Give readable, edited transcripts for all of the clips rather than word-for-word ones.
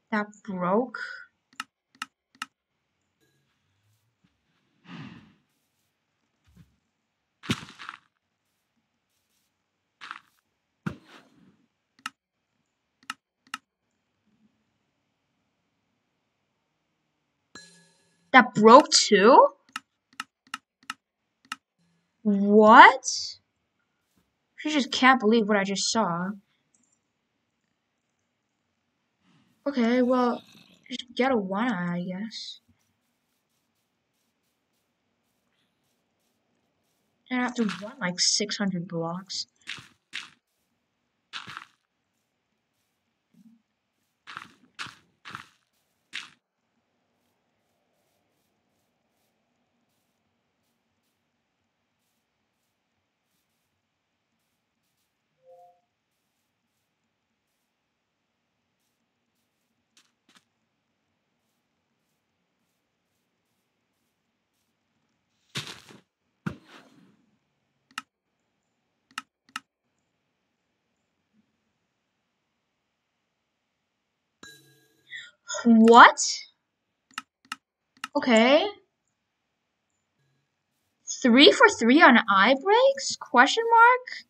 That broke. That broke too? What? She just can't believe what I just saw. Okay, well, just get a 1-eye, I guess. And I have to run like 600 blocks. What? Okay. 3 for 3 on eye breaks? Question mark?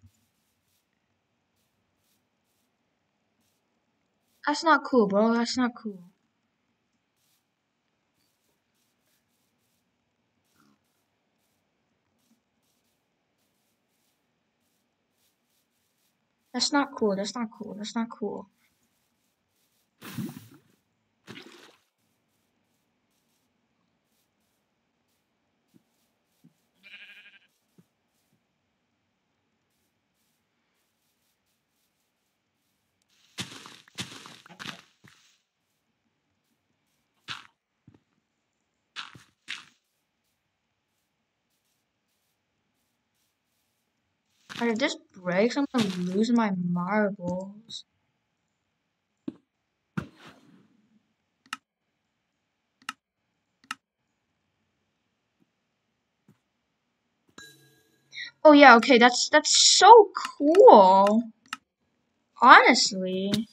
That's not cool, bro. That's not cool. That's not cool. That's not cool. That's not cool. Alright, if this breaks, I'm gonna lose my marbles. Oh yeah, okay, that's so cool. Honestly.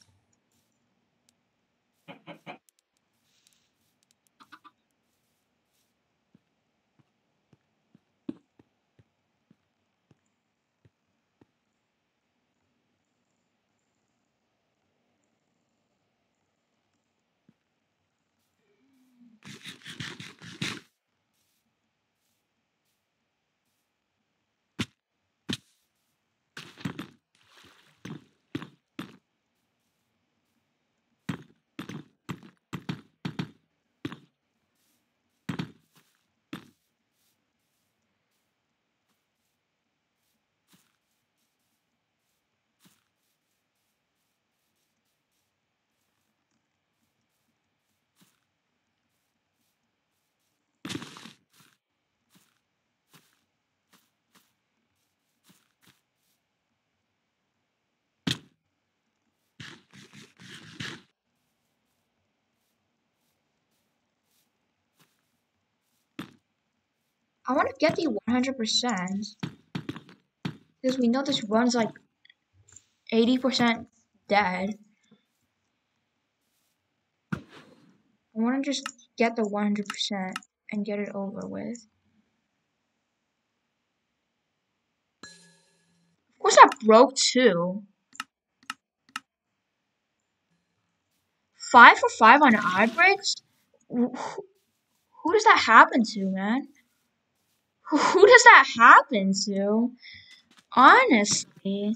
I wanna get the 100% because we know this run's like 80% dead. I wanna just get the 100% and get it over with. Of course that broke too. 5 for 5 on eye breaks? Who does that happen to, man? Who does that happen to? Honestly.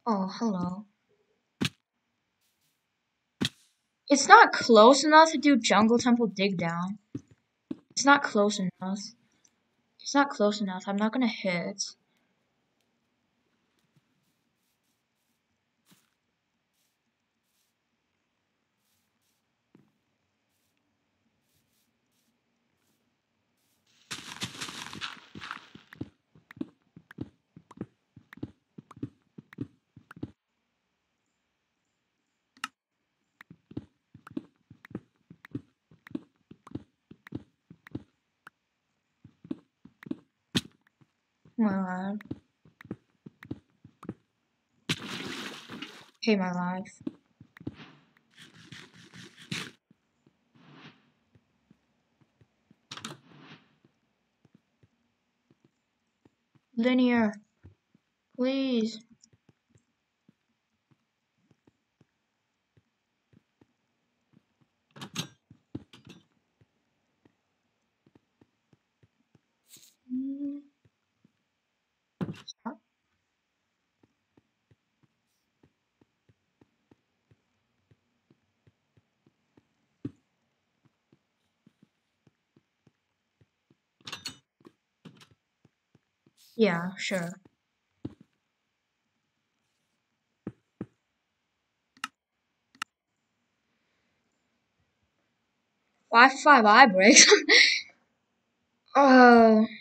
Oh, hello. It's not close enough to do Jungle Temple Dig Down. It's not close enough. It's not close enough. I'm not gonna hit. My life. Hate my life. Linear. Please. Stop. Yeah, sure. 5 eye breaks. Oh.